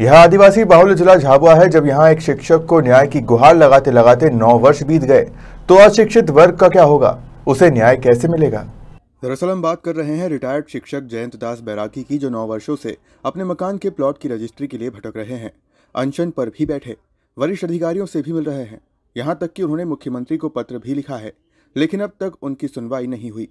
यह आदिवासी बाहुल्य जिला झाबुआ है। जब यहाँ एक शिक्षक को न्याय की गुहार लगाते लगाते 9 वर्ष बीत गए तो अशिक्षित वर्ग का क्या होगा, उसे न्याय कैसे मिलेगा। दरअसल हम बात कर रहे हैं रिटायर्ड शिक्षक जयंत दास बैरागी की, जो 9 वर्षों से अपने मकान के प्लॉट की रजिस्ट्री के लिए भटक रहे हैं। अनशन पर भी बैठे, वरिष्ठ अधिकारियों से भी मिल रहे हैं, यहाँ तक कि उन्होंने मुख्यमंत्री को पत्र भी लिखा है, लेकिन अब तक उनकी सुनवाई नहीं हुई।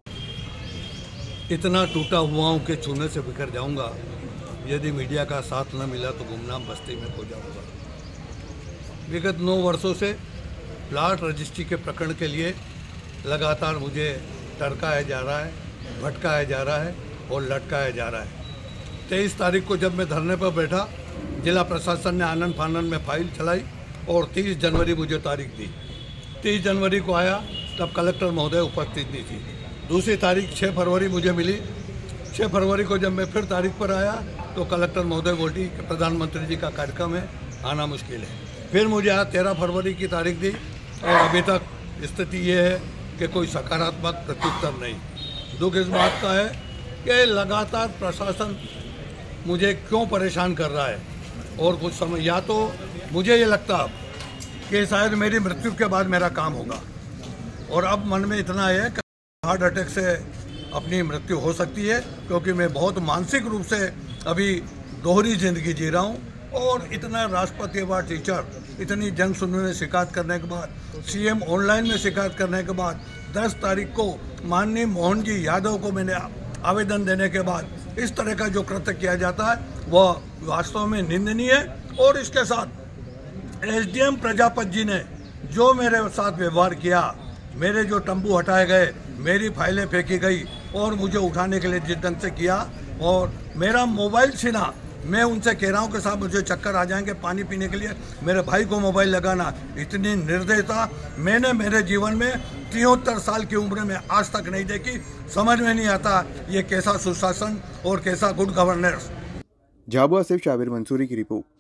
इतना टूटा हुआ हूँ कि छूने से बिखर जाऊंगा। यदि मीडिया का साथ न मिला तो गुमनाम बस्ती में खो जाऊंगा। विगत 9 वर्षों से प्लाट रजिस्ट्री के प्रकरण के लिए लगातार मुझे टरकाया जा रहा है, भटकाया जा रहा है और लटकाया जा रहा है। 23 तारीख को जब मैं धरने पर बैठा, जिला प्रशासन ने आनन फानन में फाइल चलाई और 30 जनवरी मुझे तारीख दी। 30 जनवरी को आया तब कलेक्टर महोदय उपस्थित नहीं थी। दूसरी तारीख 6 फरवरी मुझे मिली। 6 फरवरी को जब मैं फिर तारीख पर आया तो कलेक्टर महोदय बोली कि प्रधानमंत्री जी का कार्यक्रम है, आना मुश्किल है। फिर मुझे आज 13 फरवरी की तारीख दी और अभी तक स्थिति ये है कि कोई सकारात्मक प्रत्युत्तर नहीं। दुख इस बात का है कि लगातार प्रशासन मुझे क्यों परेशान कर रहा है और कुछ समय, या तो मुझे ये लगता कि शायद मेरी मृत्यु के बाद मेरा काम होगा, और अब मन में इतना है कि हार्ट अटैक से अपनी मृत्यु हो सकती है, क्योंकि मैं बहुत मानसिक रूप से अभी दोहरी जिंदगी जी रहा हूँ। और इतना राष्ट्रपति अवार्ड टीचर, इतनी जन सुनने में शिकायत करने के बाद, सीएम ऑनलाइन में शिकायत करने के बाद, 10 तारीख को माननीय मोहन जी यादव को मैंने आवेदन देने के बाद इस तरह का जो कृत्य किया जाता है वह वास्तव में निंदनीय है। और इसके साथ एसडीएम प्रजापति जी ने जो मेरे साथ व्यवहार किया, मेरे जो तंबू हटाए गए, मेरी फाइलें फेंकी गई और मुझे उठाने के लिए जिस ढंग से किया, और मेरा मोबाइल छीना, मैं उनसे कह रहा हूँ कि साहब मुझे चक्कर आ जाएंगे पानी पीने के लिए, मेरे भाई को मोबाइल लगाना, इतनी निर्दयता मैंने मेरे जीवन में 73 साल की उम्र में आज तक नहीं देखी। समझ में नहीं आता ये कैसा सुशासन और कैसा गुड गवर्नेंस। झाबुआ से शाबिर मंसूरी की रिपोर्ट।